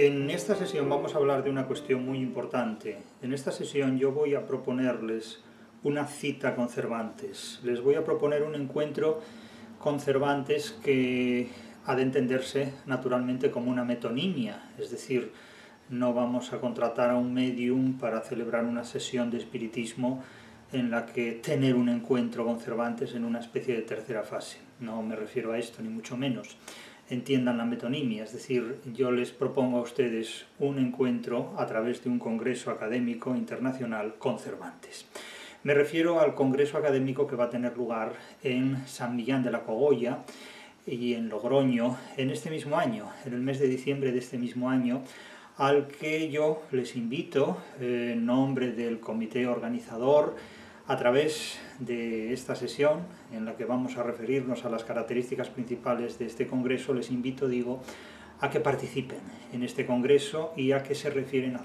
En esta sesión vamos a hablar de una cuestión muy importante. En esta sesión yo voy a proponerles una cita con Cervantes. Les voy a proponer un encuentro con Cervantes que ha de entenderse naturalmente como una metonimia, es decir, no vamos a contratar a un medium para celebrar una sesión de espiritismo en la que tener un encuentro con Cervantes en una especie de tercera fase. No me refiero a esto, ni mucho menos. Entiendan la metonimia, es decir, yo les propongo a ustedes un encuentro a través de un congreso académico internacional con Cervantes. Me refiero al congreso académico que va a tener lugar en San Millán de la Cogolla y en Logroño en este mismo año, en el mes de diciembre de este mismo año, al que yo les invito en nombre del comité organizador a través de esta sesión en la que vamos a referirnos a las características principales de este congreso. Les invito, a que participen en este congreso y a que se refieran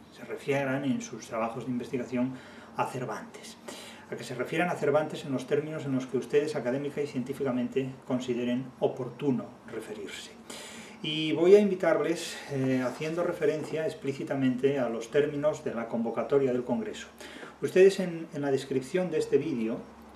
en sus trabajos de investigación a Cervantes. A que se refieran a Cervantes en los términos en los que ustedes académica y científicamente consideren oportuno referirse. Y voy a invitarles haciendo referencia explícitamente a los términos de la convocatoria del Congreso. Ustedes en la descripción de este vídeo,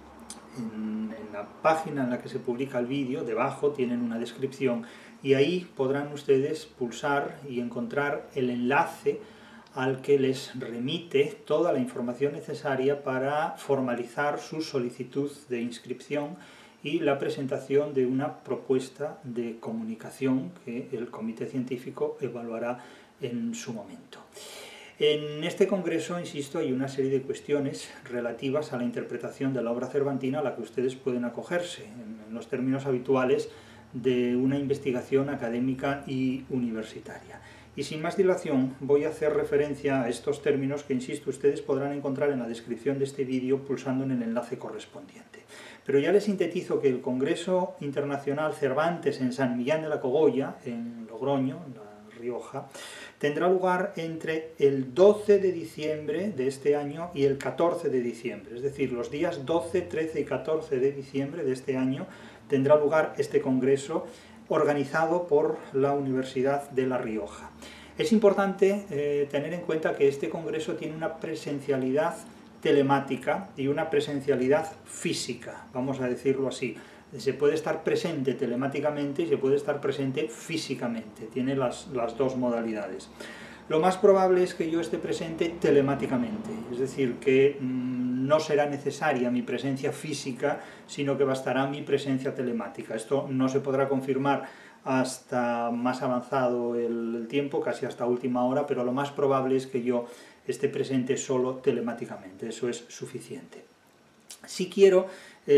en la página en la que se publica el vídeo, debajo tienen una descripción y ahí podrán ustedes pulsar y encontrar el enlace al que les remite toda la información necesaria para formalizar su solicitud de inscripción y la presentación de una propuesta de comunicación que el comité científico evaluará en su momento. En este congreso, insisto, hay una serie de cuestiones relativas a la interpretación de la obra cervantina a la que ustedes pueden acogerse en los términos habituales de una investigación académica y universitaria. Y sin más dilación voy a hacer referencia a estos términos que, insisto, ustedes podrán encontrar en la descripción de este vídeo pulsando en el enlace correspondiente. Pero ya les sintetizo que el Congreso Internacional Cervantes en San Millán de la Cogolla, en Logroño, en La Rioja, tendrá lugar entre el 12 de diciembre de este año y el 14 de diciembre. Es decir, los días 12, 13 y 14 de diciembre de este año tendrá lugar este congreso organizado por la Universidad de La Rioja. Es importante tener en cuenta que este congreso tiene una presencialidad telemática y una presencialidad física, vamos a decirlo así. Se puede estar presente telemáticamente y se puede estar presente físicamente, tiene las dos modalidades. Lo más probable es que yo esté presente telemáticamente, es decir, que no será necesaria mi presencia física, sino que bastará mi presencia telemática. Esto no se podrá confirmar hasta más avanzado el tiempo, casi hasta última hora, pero lo más probable es que yo esté presente solo telemáticamente, eso es suficiente. Sí quiero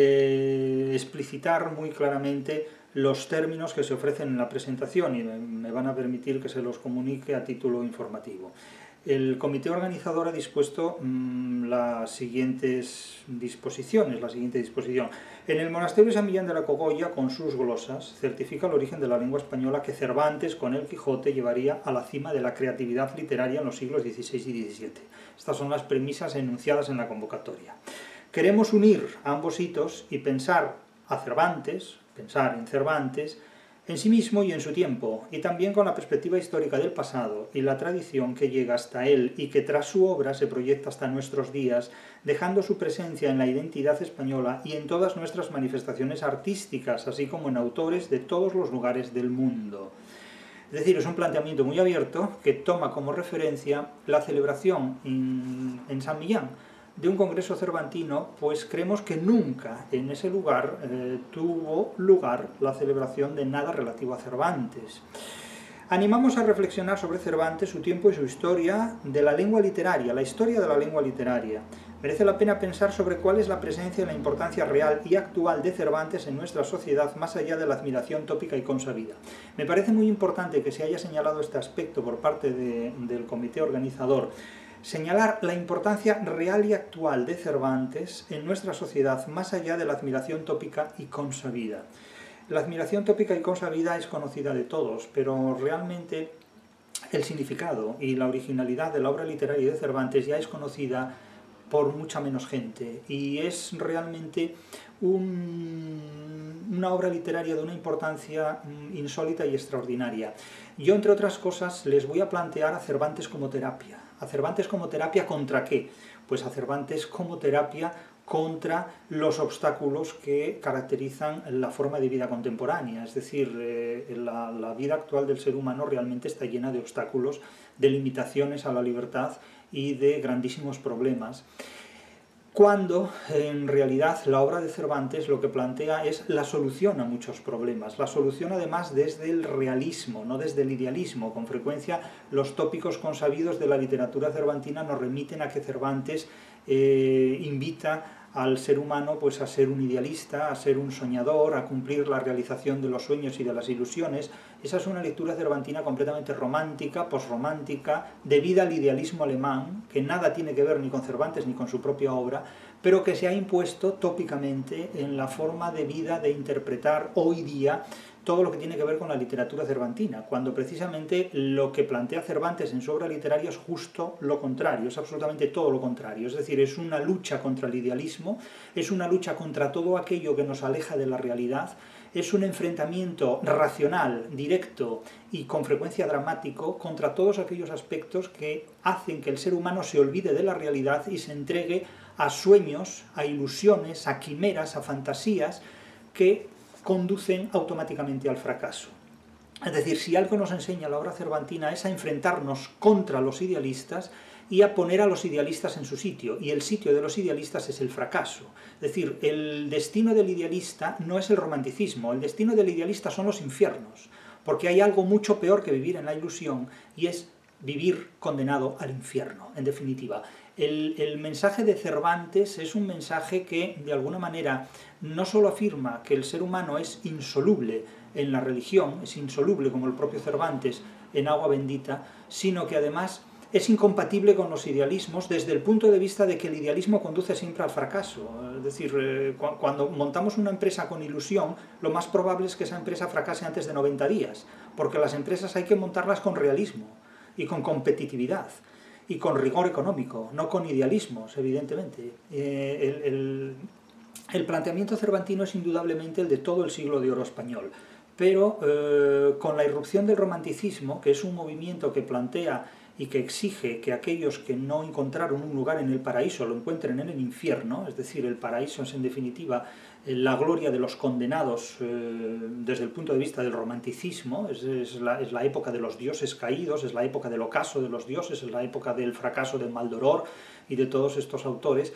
explicitar muy claramente los términos que se ofrecen en la presentación y me van a permitir que se los comunique a título informativo. El comité organizador ha dispuesto las siguientes disposiciones, la siguiente disposición. En el monasterio de San Millán de la Cogolla, con sus glosas, certifica el origen de la lengua española que Cervantes con el Quijote llevaría a la cima de la creatividad literaria en los siglos XVI y XVII. Estas son las premisas enunciadas en la convocatoria. Queremos unir ambos hitos y pensar en Cervantes, en sí mismo y en su tiempo, y también con la perspectiva histórica del pasado y la tradición que llega hasta él y que tras su obra se proyecta hasta nuestros días, dejando su presencia en la identidad española y en todas nuestras manifestaciones artísticas, así como en autores de todos los lugares del mundo. Es decir, es un planteamiento muy abierto que toma como referencia la celebración en San Millán de un congreso cervantino, pues creemos que nunca en ese lugar tuvo lugar la celebración de nada relativo a Cervantes. Animamos a reflexionar sobre Cervantes, su tiempo y su historia de la lengua literaria, la historia de la lengua literaria. Merece la pena pensar sobre cuál es la presencia y la importancia real y actual de Cervantes en nuestra sociedad, más allá de la admiración tópica y consabida. Me parece muy importante que se haya señalado este aspecto por parte del comité organizador, señalar la importancia real y actual de Cervantes en nuestra sociedad, más allá de la admiración tópica y consabida. La admiración tópica y consabida es conocida de todos, pero realmente el significado y la originalidad de la obra literaria de Cervantes ya es conocida por mucha menos gente, y es realmente una obra literaria de una importancia insólita y extraordinaria. Yo, entre otras cosas, les voy a plantear a Cervantes como terapia. ¿A Cervantes como terapia contra qué? Pues a Cervantes como terapia contra los obstáculos que caracterizan la forma de vida contemporánea. Es decir, la vida actual del ser humano realmente está llena de obstáculos, de limitaciones a la libertad y de grandísimos problemas, cuando en realidad la obra de Cervantes lo que plantea es la solución a muchos problemas, la solución además desde el realismo, no desde el idealismo. Con frecuencia los tópicos consabidos de la literatura cervantina nos remiten a que Cervantes invita al ser humano pues a ser un idealista, a ser un soñador, a cumplir la realización de los sueños y de las ilusiones. Esa es una lectura cervantina completamente romántica, posromántica, debida al idealismo alemán, que nada tiene que ver ni con Cervantes ni con su propia obra, pero que se ha impuesto tópicamente en la forma de vida de interpretar hoy día todo lo que tiene que ver con la literatura cervantina, cuando precisamente lo que plantea Cervantes en su obra literaria es justo lo contrario, es absolutamente todo lo contrario. Es decir, es una lucha contra el idealismo, es una lucha contra todo aquello que nos aleja de la realidad, es un enfrentamiento racional, directo y con frecuencia dramático contra todos aquellos aspectos que hacen que el ser humano se olvide de la realidad y se entregue a sueños, a ilusiones, a quimeras, a fantasías que conducen automáticamente al fracaso. Es decir, si algo nos enseña la obra cervantina es a enfrentarnos contra los idealistas y a poner a los idealistas en su sitio, y el sitio de los idealistas es el fracaso. Es decir, el destino del idealista no es el romanticismo, el destino del idealista son los infiernos, porque hay algo mucho peor que vivir en la ilusión, y es vivir condenado al infierno, en definitiva. El mensaje de Cervantes es un mensaje que, de alguna manera, no solo afirma que el ser humano es insoluble en la religión, es insoluble como el propio Cervantes en agua bendita, sino que además es incompatible con los idealismos desde el punto de vista de que el idealismo conduce siempre al fracaso. Es decir, cuando montamos una empresa con ilusión, lo más probable es que esa empresa fracase antes de 90 días, porque las empresas hay que montarlas con realismo y con competitividad y con rigor económico, no con idealismos, evidentemente. El planteamiento cervantino es indudablemente el de todo el siglo de oro español, pero con la irrupción del romanticismo, que es un movimiento que plantea y que exige que aquellos que no encontraron un lugar en el paraíso lo encuentren en el infierno, es decir, el paraíso es en definitiva la gloria de los condenados desde el punto de vista del romanticismo, es la época de los dioses caídos, es la época del ocaso de los dioses, es la época del fracaso de Maldoror y de todos estos autores.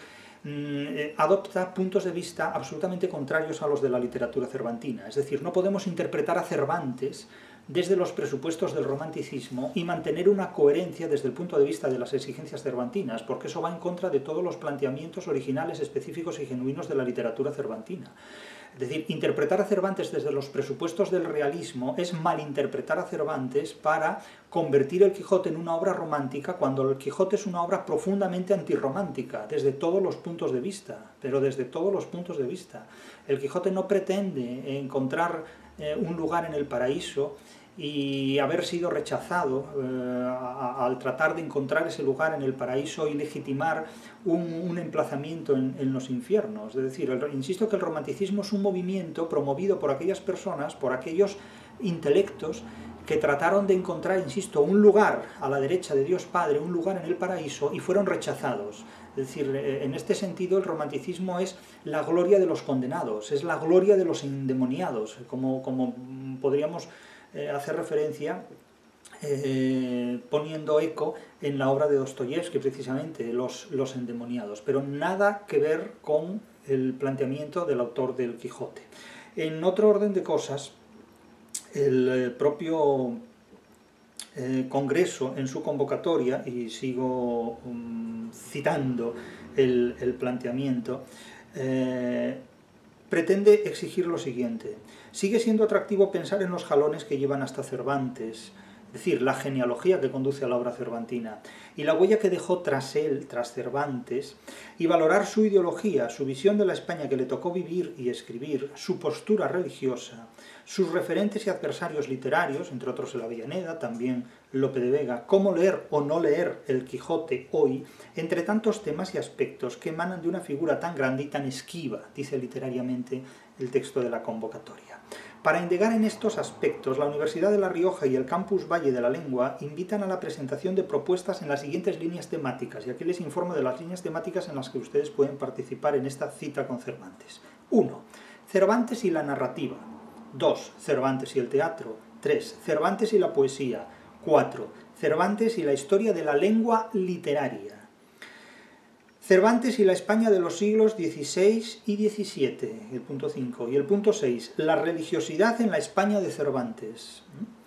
Adopta puntos de vista absolutamente contrarios a los de la literatura cervantina. Es decir, no podemos interpretar a Cervantes desde los presupuestos del romanticismo y mantener una coherencia desde el punto de vista de las exigencias cervantinas, porque eso va en contra de todos los planteamientos originales, específicos y genuinos de la literatura cervantina. Es decir, interpretar a Cervantes desde los presupuestos del realismo es malinterpretar a Cervantes para convertir el Quijote en una obra romántica, cuando el Quijote es una obra profundamente antirromántica, desde todos los puntos de vista, pero desde todos los puntos de vista. El Quijote no pretende encontrar un lugar en el paraíso y haber sido rechazado al tratar de encontrar ese lugar en el paraíso y legitimar un emplazamiento en los infiernos. Es decir, insisto que el romanticismo es un movimiento promovido por aquellas personas, por aquellos intelectos que trataron de encontrar, insisto, un lugar a la derecha de Dios Padre, un lugar en el paraíso, y fueron rechazados. Es decir, en este sentido el romanticismo es la gloria de los condenados, es la gloria de los endemoniados, como podríamos hacer referencia poniendo eco en la obra de Dostoyevski, precisamente, los endemoniados, pero nada que ver con el planteamiento del autor del Quijote. En otro orden de cosas, el propio Congreso en su convocatoria, y sigo citando el planteamiento, pretende exigir lo siguiente: sigue siendo atractivo pensar en los jalones que llevan hasta Cervantes, es decir, la genealogía que conduce a la obra cervantina, y la huella que dejó tras él, tras Cervantes, y valorar su ideología, su visión de la España que le tocó vivir y escribir, su postura religiosa, sus referentes y adversarios literarios, entre otros el Avellaneda, también Lope de Vega, cómo leer o no leer el Quijote hoy, entre tantos temas y aspectos que emanan de una figura tan grande y tan esquiva, dice literariamente el texto de la convocatoria. Para indagar en estos aspectos, la Universidad de La Rioja y el Campus Valle de la Lengua invitan a la presentación de propuestas en las siguientes líneas temáticas, y aquí les informo de las líneas temáticas en las que ustedes pueden participar en esta cita con Cervantes. 1. Cervantes y la narrativa. 2. Cervantes y el teatro. 3. Cervantes y la poesía. 4. Cervantes y la historia de la lengua literaria. Cervantes y la España de los siglos XVI y XVII, el punto 5. Y el punto 6, la religiosidad en la España de Cervantes.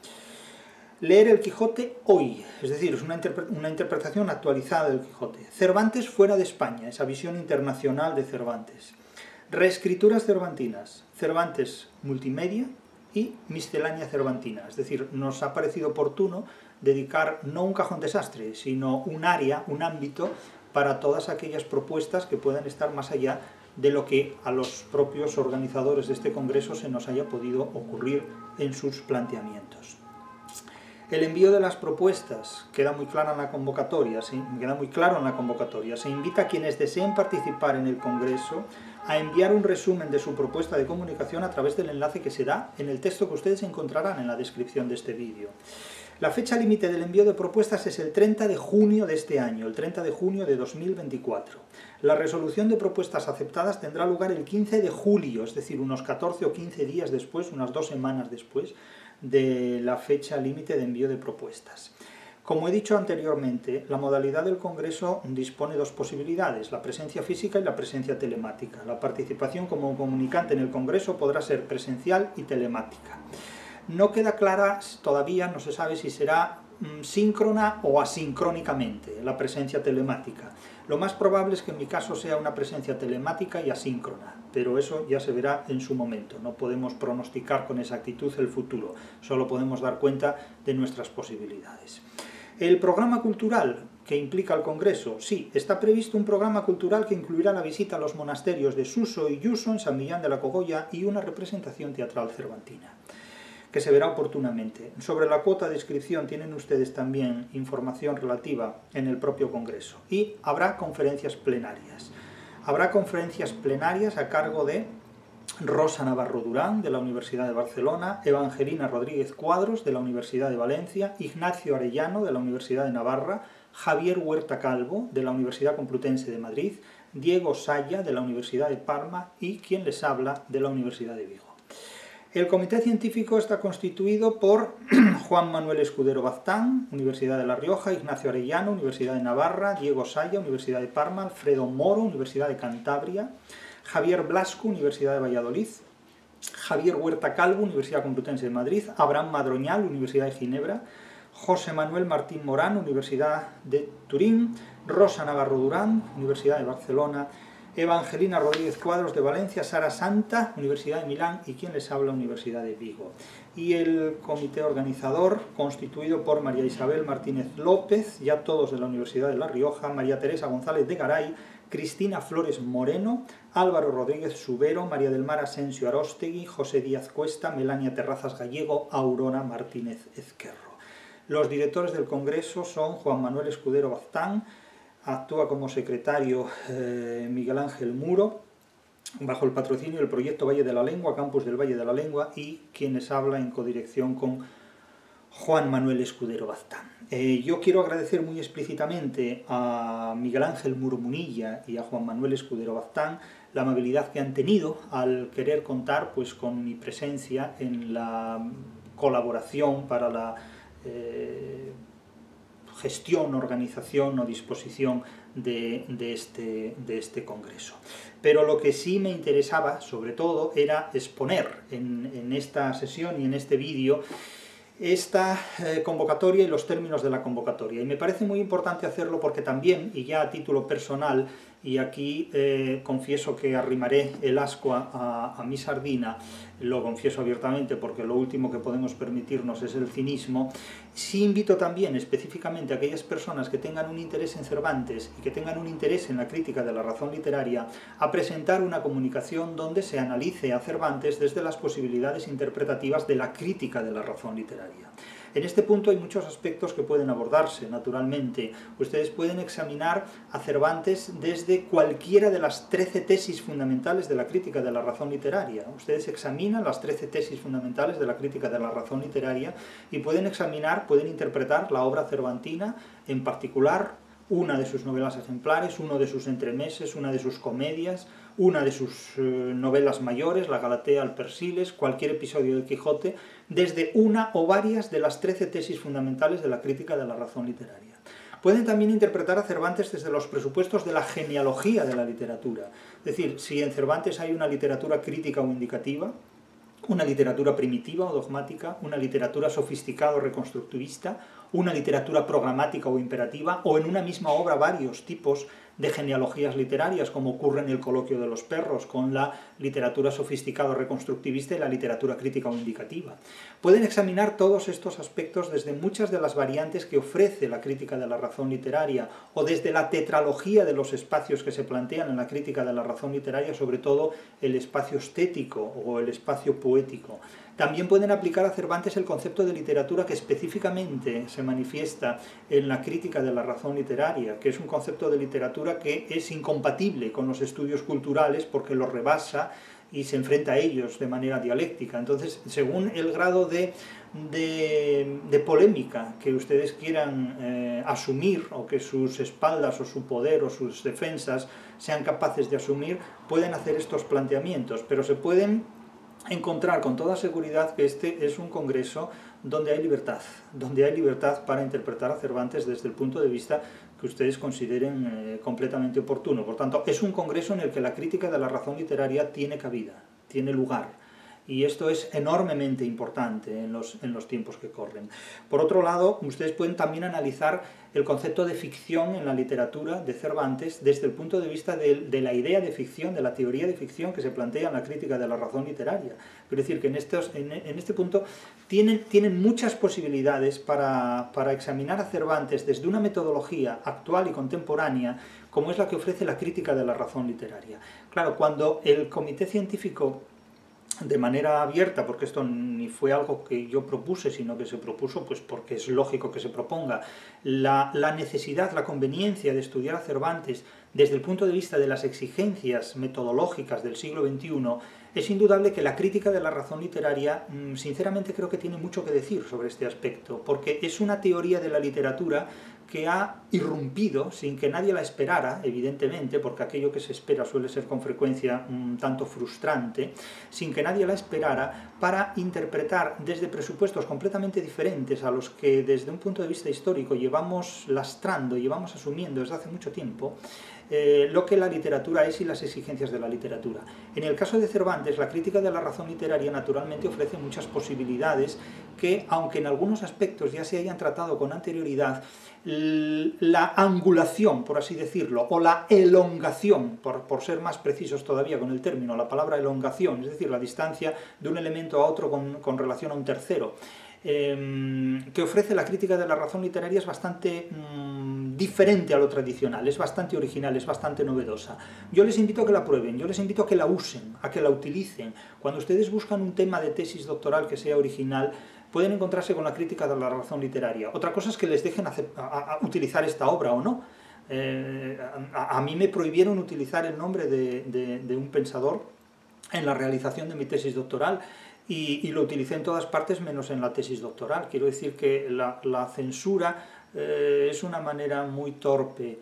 Leer el Quijote hoy, es decir, es una interpretación actualizada del Quijote. Cervantes fuera de España, esa visión internacional de Cervantes. Reescrituras cervantinas, Cervantes multimedia y miscelánea cervantina. Es decir, nos ha parecido oportuno dedicar no un cajón desastre, sino un área, un ámbito, para todas aquellas propuestas que puedan estar más allá de lo que a los propios organizadores de este congreso se nos haya podido ocurrir en sus planteamientos. El envío de las propuestas queda muy claro en la convocatoria. Se invita a quienes deseen participar en el congreso a enviar un resumen de su propuesta de comunicación a través del enlace que se da en el texto que ustedes encontrarán en la descripción de este vídeo. La fecha límite del envío de propuestas es el 30 de junio de este año, el 30 de junio de 2024. La resolución de propuestas aceptadas tendrá lugar el 15 de julio, es decir, unos 14 o 15 días después, unas 2 semanas después de la fecha límite de envío de propuestas. Como he dicho anteriormente, la modalidad del Congreso dispone de 2 posibilidades, la presencia física y la presencia telemática. La participación como comunicante en el Congreso podrá ser presencial y telemática. No queda clara todavía, no se sabe si será síncrona o asincrónicamente la presencia telemática. Lo más probable es que en mi caso sea una presencia telemática y asíncrona, pero eso ya se verá en su momento. No podemos pronosticar con exactitud el futuro, solo podemos dar cuenta de nuestras posibilidades. El programa cultural que implica el Congreso, sí, está previsto un programa cultural que incluirá la visita a los monasterios de Suso y Yuso en San Millán de la Cogolla y una representación teatral cervantina, que se verá oportunamente. Sobre la cuota de inscripción tienen ustedes también información relativa en el propio Congreso. Y habrá conferencias plenarias. Habrá conferencias plenarias a cargo de Rosa Navarro Durán, de la Universidad de Barcelona, Evangelina Rodríguez Cuadros, de la Universidad de Valencia, Ignacio Arellano, de la Universidad de Navarra, Javier Huerta Calvo, de la Universidad Complutense de Madrid, Diego Saya, de la Universidad de Parma, y quien les habla, de la Universidad de Vigo. El comité científico está constituido por Juan Manuel Escudero Baztán, Universidad de La Rioja, Ignacio Arellano, Universidad de Navarra, Diego Saya, Universidad de Parma, Alfredo Moro, Universidad de Cantabria, Javier Blasco, Universidad de Valladolid, Javier Huerta Calvo, Universidad Complutense de Madrid, Abraham Madroñal, Universidad de Ginebra, José Manuel Martín Morán, Universidad de Turín, Rosa Navarro Durán, Universidad de Barcelona, Evangelina Rodríguez Cuadros de Valencia, Sara Santa, Universidad de Milán, y quien les habla, Universidad de Vigo. Y el comité organizador, constituido por María Isabel Martínez López, ya todos de la Universidad de La Rioja, María Teresa González de Garay, Cristina Flores Moreno, Álvaro Rodríguez Subero, María del Mar Asensio Aróstegui, José Díaz Cuesta, Melania Terrazas Gallego, Aurora Martínez Ezquerro. Los directores del Congreso son Juan Manuel Escudero Baztán, actúa como secretario Miguel Ángel Muro, bajo el patrocinio del proyecto Valle de la Lengua, Campus del Valle de la Lengua, y quienes habla en codirección con Juan Manuel Escudero Baztán. Yo quiero agradecer muy explícitamente a Miguel Ángel Muro Munilla y a Juan Manuel Escudero Baztán la amabilidad que han tenido al querer contar pues, con mi presencia en la colaboración para la gestión, organización o disposición de este congreso. Pero lo que sí me interesaba, sobre todo, era exponer en esta sesión y en este vídeo esta convocatoria y los términos de la convocatoria. Y me parece muy importante hacerlo porque también, y ya a título personal, y aquí confieso que arrimaré el ascua a mi sardina, lo confieso abiertamente porque lo último que podemos permitirnos es el cinismo. Sí invito también específicamente a aquellas personas que tengan un interés en Cervantes y que tengan un interés en la crítica de la razón literaria a presentar una comunicación donde se analice a Cervantes desde las posibilidades interpretativas de la crítica de la razón literaria. En este punto hay muchos aspectos que pueden abordarse, naturalmente. Ustedes pueden examinar a Cervantes desde cualquiera de las 13 tesis fundamentales de la crítica de la razón literaria. Ustedes examinan las 13 tesis fundamentales de la crítica de la razón literaria y pueden examinar, pueden interpretar la obra cervantina, en particular una de sus novelas ejemplares, uno de sus entremeses, una de sus comedias, una de sus novelas mayores, la Galatea, el Persiles, cualquier episodio del Quijote, desde una o varias de las 13 tesis fundamentales de la crítica de la razón literaria. Pueden también interpretar a Cervantes desde los presupuestos de la genealogía de la literatura. Es decir, si en Cervantes hay una literatura crítica o indicativa, una literatura primitiva o dogmática, una literatura sofisticada o reconstructivista, una literatura programática o imperativa, o en una misma obra varios tipos de genealogías literarias, como ocurre en el Coloquio de los Perros, con la literatura sofisticada o reconstructivista y la literatura crítica o indicativa. Pueden examinar todos estos aspectos desde muchas de las variantes que ofrece la crítica de la razón literaria, o desde la tetralogía de los espacios que se plantean en la crítica de la razón literaria, sobre todo el espacio estético o el espacio poético. También pueden aplicar a Cervantes el concepto de literatura que específicamente se manifiesta en la crítica de la razón literaria, que es un concepto de literatura que es incompatible con los estudios culturales porque los rebasa y se enfrenta a ellos de manera dialéctica. Entonces, según el grado de polémica que ustedes quieran asumir, o que sus espaldas o su poder o sus defensas sean capaces de asumir, pueden hacer estos planteamientos, pero se pueden encontrar con toda seguridad que este es un congreso donde hay libertad para interpretar a Cervantes desde el punto de vista que ustedes consideren completamente oportuno. Por tanto, es un congreso en el que la crítica de la razón literaria tiene cabida, tiene lugar. Y esto es enormemente importante en los tiempos que corren. Por otro lado, ustedes pueden también analizar el concepto de ficción en la literatura de Cervantes desde el punto de vista de la idea de ficción, de la teoría de ficción que se plantea en la crítica de la razón literaria. Quiero decir que en este punto tienen muchas posibilidades para examinar a Cervantes desde una metodología actual y contemporánea como es la que ofrece la crítica de la razón literaria. Claro, cuando el comité científico, de manera abierta, porque esto ni fue algo que yo propuse, sino que se propuso pues porque es lógico que se proponga, la necesidad, la conveniencia de estudiar a Cervantes desde el punto de vista de las exigencias metodológicas del siglo XXI, es indudable que la crítica de la razón literaria, sinceramente creo que tiene mucho que decir sobre este aspecto, porque es una teoría de la literatura que ha irrumpido sin que nadie la esperara, evidentemente, porque aquello que se espera suele ser con frecuencia un tanto frustrante, sin que nadie la esperara, para interpretar desde presupuestos completamente diferentes a los que desde un punto de vista histórico llevamos lastrando, llevamos asumiendo desde hace mucho tiempo, lo que la literatura es y las exigencias de la literatura. En el caso de Cervantes, la crítica de la razón literaria naturalmente ofrece muchas posibilidades que, aunque en algunos aspectos ya se hayan tratado con anterioridad, la angulación, por así decirlo, o la elongación, por ser más precisos todavía con el término, la palabra elongación, es decir, la distancia de un elemento a otro con relación a un tercero, que ofrece la crítica de la razón literaria es bastante diferente a lo tradicional, es bastante original, es bastante novedosa. Yo les invito a que la prueben, yo les invito a que la usen, a que la utilicen. Cuando ustedes buscan un tema de tesis doctoral que sea original, pueden encontrarse con la crítica de la razón literaria. Otra cosa es que les dejen utilizar esta obra o no. A mí me prohibieron utilizar el nombre de un pensador en la realización de mi tesis doctoral, y lo utilicé en todas partes menos en la tesis doctoral. Quiero decir que la censura es una manera muy torpe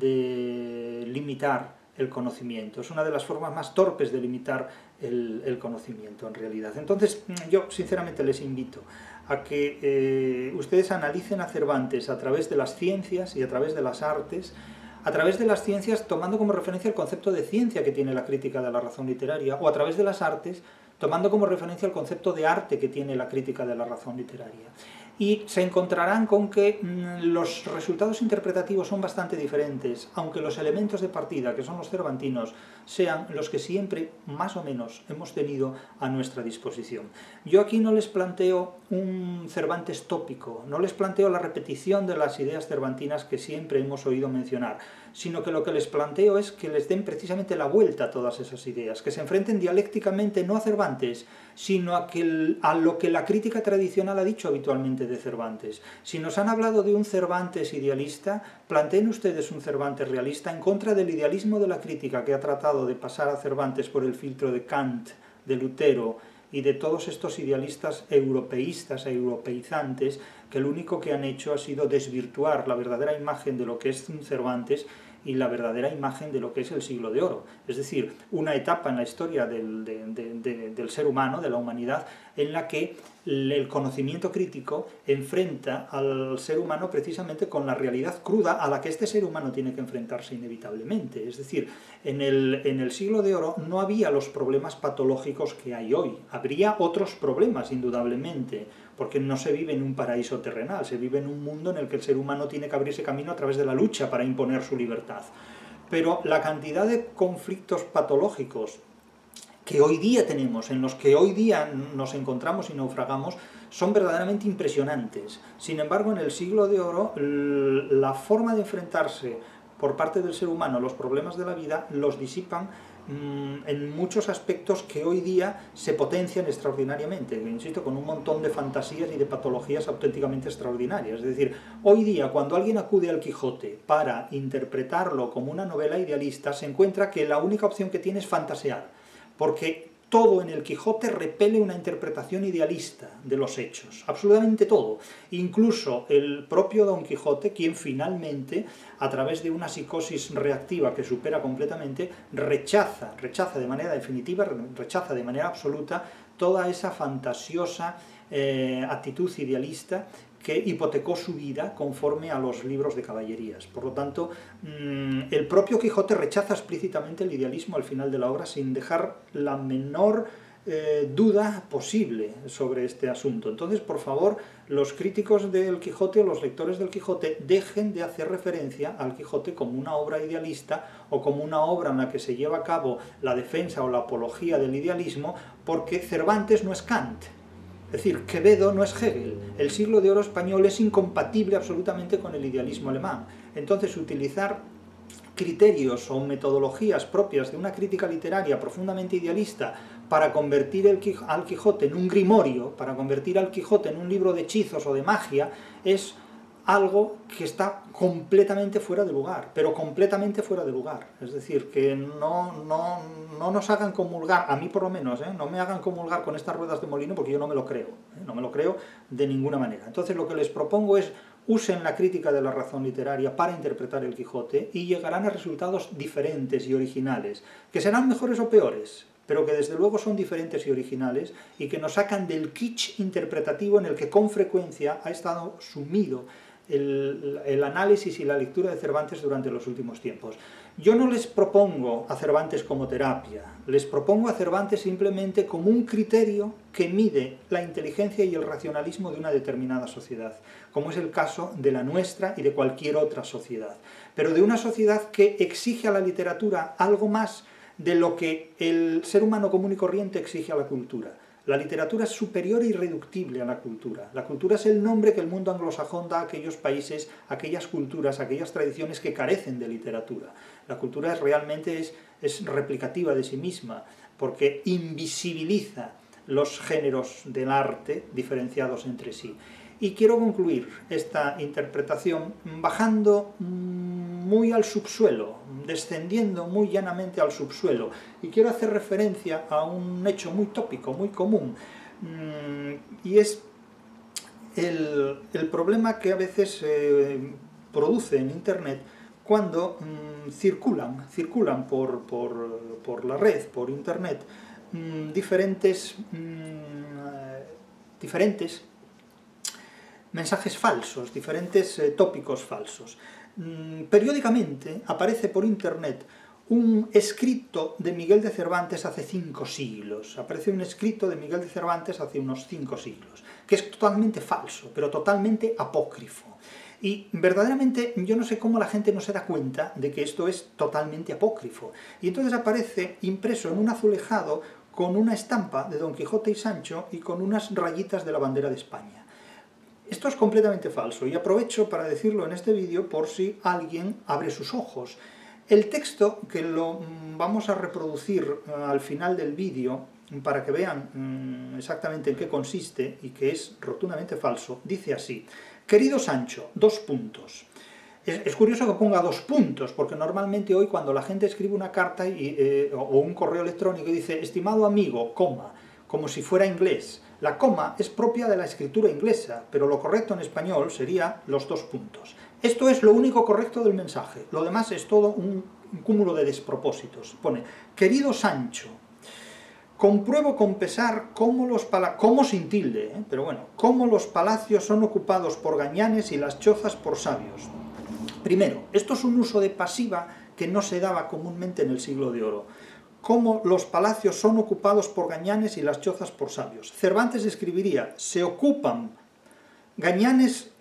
de limitar el conocimiento, es una de las formas más torpes de limitar el conocimiento en realidad. Entonces yo sinceramente les invito a que ustedes analicen a Cervantes a través de las ciencias y a través de las artes, a través de las ciencias tomando como referencia el concepto de ciencia que tiene la crítica de la razón literaria, o a través de las artes tomando como referencia el concepto de arte que tiene la crítica de la razón literaria. Y se encontrarán con que los resultados interpretativos son bastante diferentes, aunque los elementos de partida, que son los cervantinos, sean los que siempre, más o menos, hemos tenido a nuestra disposición. Yo aquí no les planteo un Cervantes tópico, no les planteo la repetición de las ideas cervantinas que siempre hemos oído mencionar, sino que lo que les planteo es que les den precisamente la vuelta a todas esas ideas, que se enfrenten dialécticamente no a Cervantes, sino a lo que la crítica tradicional ha dicho habitualmente de Cervantes. Si nos han hablado de un Cervantes idealista, planteen ustedes un Cervantes realista en contra del idealismo de la crítica que ha tratado de pasar a Cervantes por el filtro de Kant, de Lutero y de todos estos idealistas europeístas e europeizantes que lo único que han hecho ha sido desvirtuar la verdadera imagen de lo que es un Cervantes y la verdadera imagen de lo que es el siglo de oro. Es decir, una etapa en la historia del ser humano, de la humanidad, en la que el conocimiento crítico enfrenta al ser humano precisamente con la realidad cruda a la que este ser humano tiene que enfrentarse inevitablemente. Es decir, en el siglo de oro no había los problemas patológicos que hay hoy. Habría otros problemas, indudablemente, porque no se vive en un paraíso terrenal, se vive en un mundo en el que el ser humano tiene que abrirse camino a través de la lucha para imponer su libertad. Pero la cantidad de conflictos patológicos que hoy día tenemos, en los que hoy día nos encontramos y naufragamos, son verdaderamente impresionantes. Sin embargo, en el siglo de oro, la forma de enfrentarse por parte del ser humano a los problemas de la vida los disipan en muchos aspectos que hoy día se potencian extraordinariamente, insisto, con un montón de fantasías y de patologías auténticamente extraordinarias. Es decir, hoy día cuando alguien acude al Quijote para interpretarlo como una novela idealista, se encuentra que la única opción que tiene es fantasear, porque todo en el Quijote repele una interpretación idealista de los hechos, absolutamente todo. Incluso el propio Don Quijote, quien finalmente, a través de una psicosis reactiva que supera completamente, rechaza de manera definitiva, rechaza de manera absoluta toda esa fantasiosa actitud idealista que hipotecó su vida conforme a los libros de caballerías. Por lo tanto, el propio Quijote rechaza explícitamente el idealismo al final de la obra sin dejar la menor duda posible sobre este asunto. Entonces, por favor, los críticos del Quijote o los lectores del Quijote dejen de hacer referencia al Quijote como una obra idealista o como una obra en la que se lleva a cabo la defensa o la apología del idealismo, porque Cervantes no es Kant. Es decir, Quevedo no es Hegel. El siglo de oro español es incompatible absolutamente con el idealismo alemán. Entonces, utilizar criterios o metodologías propias de una crítica literaria profundamente idealista para convertir al Quijote en un grimorio, para convertir al Quijote en un libro de hechizos o de magia, es algo que está completamente fuera de lugar, pero completamente fuera de lugar. Es decir, que no nos hagan comulgar, a mí por lo menos, no me hagan comulgar con estas ruedas de molino porque yo no me lo creo, no me lo creo de ninguna manera. Entonces lo que les propongo es, usen la crítica de la razón literaria para interpretar el Quijote y llegarán a resultados diferentes y originales, que serán mejores o peores, pero que desde luego son diferentes y originales y que nos sacan del kitsch interpretativo en el que con frecuencia ha estado sumido el análisis y la lectura de Cervantes durante los últimos tiempos. Yo no les propongo a Cervantes como terapia, les propongo a Cervantes simplemente como un criterio que mide la inteligencia y el racionalismo de una determinada sociedad, como es el caso de la nuestra y de cualquier otra sociedad, pero de una sociedad que exige a la literatura algo más de lo que el ser humano común y corriente exige a la cultura. La literatura es superior e irreductible a la cultura. La cultura es el nombre que el mundo anglosajón da a aquellos países, a aquellas culturas, a aquellas tradiciones que carecen de literatura. La cultura realmente es replicativa de sí misma, porque invisibiliza los géneros del arte diferenciados entre sí. Y quiero concluir esta interpretación bajando muy al subsuelo, descendiendo muy llanamente al subsuelo. Y quiero hacer referencia a un hecho muy tópico, muy común, y es el problema que a veces se produce en Internet cuando circulan por la red, por Internet, diferentes mensajes falsos, diferentes tópicos falsos. Periódicamente aparece por Internet un escrito de Miguel de Cervantes hace 5 siglos. Aparece un escrito de Miguel de Cervantes hace unos 5 siglos, que es totalmente falso, pero totalmente apócrifo. Y verdaderamente yo no sé cómo la gente no se da cuenta de que esto es totalmente apócrifo. Y entonces aparece impreso en un azulejado con una estampa de Don Quijote y Sancho y con unas rayitas de la bandera de España. Esto es completamente falso y aprovecho para decirlo en este vídeo por si alguien abre sus ojos. El texto, que lo vamos a reproducir al final del vídeo para que vean exactamente en qué consiste y que es rotundamente falso, dice así: querido Sancho, 2 puntos. Es curioso que ponga 2 puntos, porque normalmente hoy cuando la gente escribe una carta o un correo electrónico y dice estimado amigo, coma, como si fuera inglés. La coma es propia de la escritura inglesa, pero lo correcto en español sería los 2 puntos. Esto es lo único correcto del mensaje, lo demás es todo un cúmulo de despropósitos. Pone, querido Sancho, compruebo con pesar cómo sin tilde, pero bueno, cómo los palacios son ocupados por gañanes y las chozas por sabios. Primero, esto es un uso de pasiva que no se daba comúnmente en el siglo de oro. Cómo los palacios son ocupados por gañanes y las chozas por sabios. Cervantes escribiría, se ocupan gañanes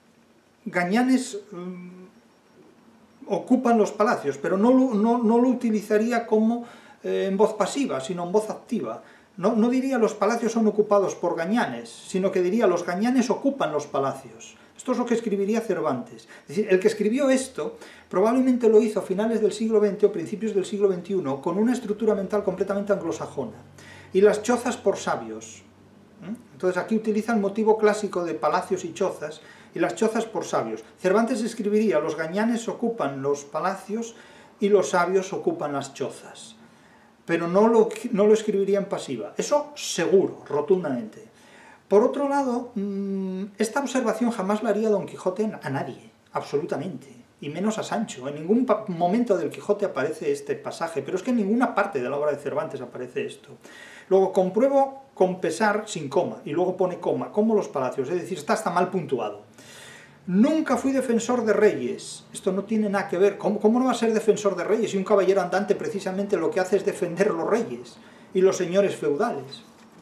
ocupan los palacios, pero no lo utilizaría como en voz pasiva, sino en voz activa. No diría los palacios son ocupados por gañanes, sino que diría los gañanes ocupan los palacios. Esto es lo que escribiría Cervantes. Es decir, el que escribió esto probablemente lo hizo a finales del siglo XX o principios del siglo XXI con una estructura mental completamente anglosajona. Y las chozas por sabios. Entonces aquí utiliza el motivo clásico de palacios y chozas, y las chozas por sabios. Cervantes escribiría, los gañanes ocupan los palacios y los sabios ocupan las chozas. Pero no lo escribiría en pasiva. Eso seguro, rotundamente. Por otro lado, esta observación jamás la haría Don Quijote a nadie, absolutamente. Y menos a Sancho. En ningún momento del Quijote aparece este pasaje, pero es que en ninguna parte de la obra de Cervantes aparece esto. Luego, compruebo con pesar sin coma, y luego pone coma, como los palacios, es decir, está hasta mal puntuado. Nunca fui defensor de reyes. Esto no tiene nada que ver. ¿Cómo no va a ser defensor de reyes? Si un caballero andante precisamente lo que hace es defender los reyes y los señores feudales.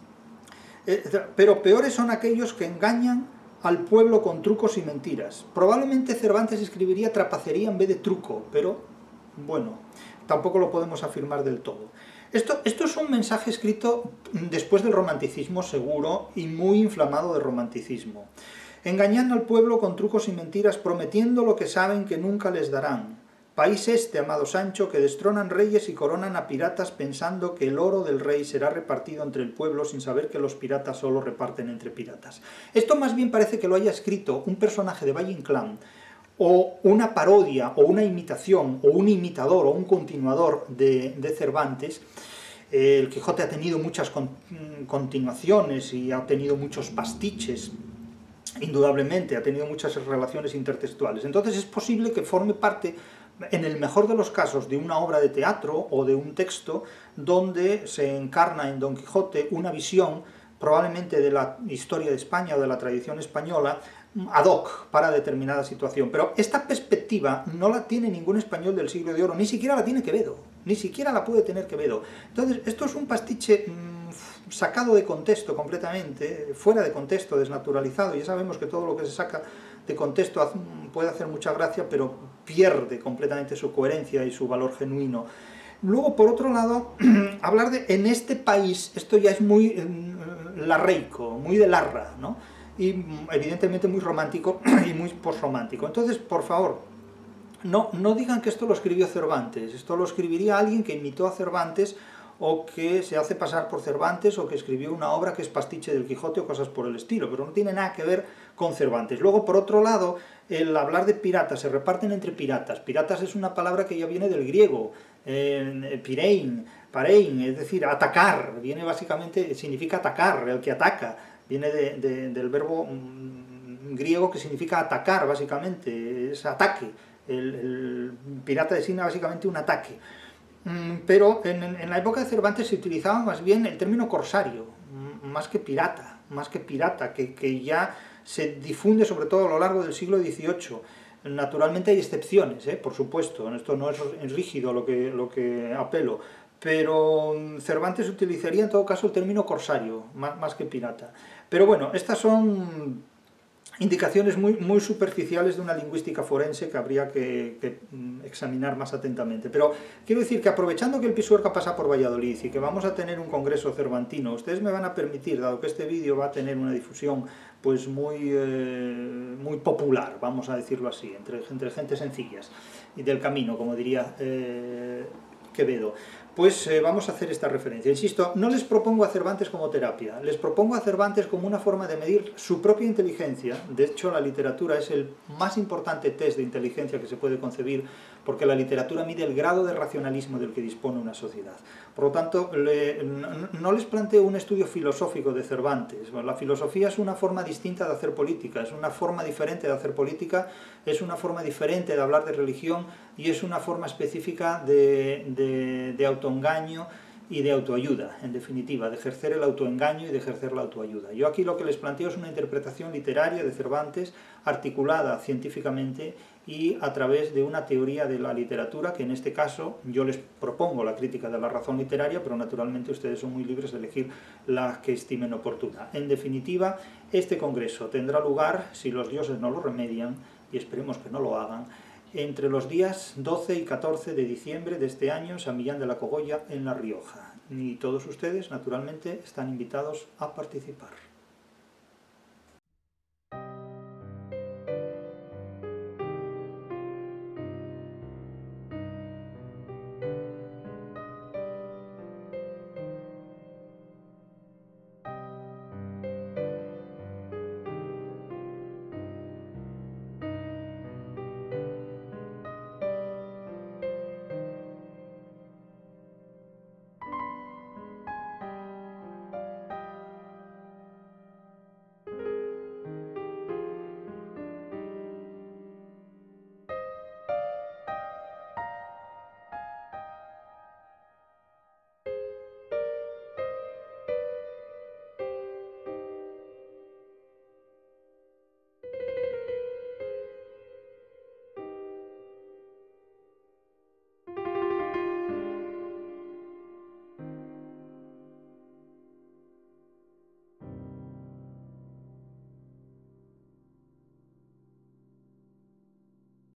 Pero peores son aquellos que engañan al pueblo con trucos y mentiras. Probablemente Cervantes escribiría trapacería en vez de truco, pero bueno, tampoco lo podemos afirmar del todo. Esto es un mensaje escrito después del romanticismo seguro y muy inflamado de romanticismo. Engañando al pueblo con trucos y mentiras, prometiendo lo que saben que nunca les darán. País este, amado Sancho, que destronan reyes y coronan a piratas pensando que el oro del rey será repartido entre el pueblo sin saber que los piratas solo reparten entre piratas. Esto más bien parece que lo haya escrito un personaje de Valle Inclán, o una parodia, o una imitación, o un imitador, o un continuador de Cervantes. El Quijote ha tenido muchas continuaciones y ha tenido muchos pastiches, indudablemente, ha tenido muchas relaciones intertextuales. Entonces es posible que forme parte, en el mejor de los casos, de una obra de teatro o de un texto donde se encarna en Don Quijote una visión probablemente de la historia de España o de la tradición española ad hoc para determinada situación. Pero esta perspectiva no la tiene ningún español del siglo de oro, ni siquiera la tiene Quevedo, ni siquiera la puede tener Quevedo. Entonces esto es un pastiche sacado de contexto completamente, fuera de contexto, desnaturalizado. Ya sabemos que todo lo que se saca de contexto puede hacer mucha gracia, pero pierde completamente su coherencia y su valor genuino. Luego, por otro lado, hablar de en este país, esto ya es muy larreico, muy de Larra, ¿no? Y evidentemente muy romántico y muy posromántico. Entonces, por favor, no digan que esto lo escribió Cervantes, esto lo escribiría alguien que imitó a Cervantes, o que se hace pasar por Cervantes, o que escribió una obra que es pastiche del Quijote o cosas por el estilo, pero no tiene nada que ver con Cervantes. Luego, por otro lado, el hablar de piratas, se reparten entre piratas. Piratas es una palabra que ya viene del griego, pirein, parein, es decir, atacar, viene básicamente, significa atacar, el que ataca, viene del verbo griego que significa atacar, básicamente, es ataque. El pirata designa básicamente un ataque. Pero en la época de Cervantes se utilizaba más bien el término corsario, más que pirata, que ya se difunde sobre todo a lo largo del siglo XVIII. Naturalmente hay excepciones, por supuesto, esto no es rígido lo que apelo, pero Cervantes utilizaría en todo caso el término corsario, más que pirata. Pero bueno, estas son indicaciones muy superficiales de una lingüística forense que habría que examinar más atentamente. Pero quiero decir que aprovechando que el Pisuerga pasa por Valladolid y que vamos a tener un congreso cervantino, ustedes me van a permitir, dado que este vídeo va a tener una difusión pues muy popular, vamos a decirlo así, entre gente sencillas y del camino, como diría Quevedo, pues vamos a hacer esta referencia. Insisto, no les propongo a Cervantes como terapia, les propongo a Cervantes como una forma de medir su propia inteligencia. De hecho, la literatura es el más importante test de inteligencia que se puede concebir, porque la literatura mide el grado de racionalismo del que dispone una sociedad. Por lo tanto, no les planteo un estudio filosófico de Cervantes. Bueno, la filosofía es una forma distinta de hacer política, es una forma diferente de hacer política, es una forma diferente de hablar de religión y es una forma específica de autoengaño y de autoayuda, en definitiva, de ejercer el autoengaño y de ejercer la autoayuda. Yo aquí lo que les planteo es una interpretación literaria de Cervantes, articulada científicamente y a través de una teoría de la literatura, que en este caso yo les propongo la crítica de la razón literaria, pero naturalmente ustedes son muy libres de elegir la que estimen oportuna. En definitiva, este congreso tendrá lugar, si los dioses no lo remedian, y esperemos que no lo hagan, entre los días 12 y 14 de diciembre de este año en San Millán de la Cogolla, en La Rioja. Y todos ustedes, naturalmente, están invitados a participar.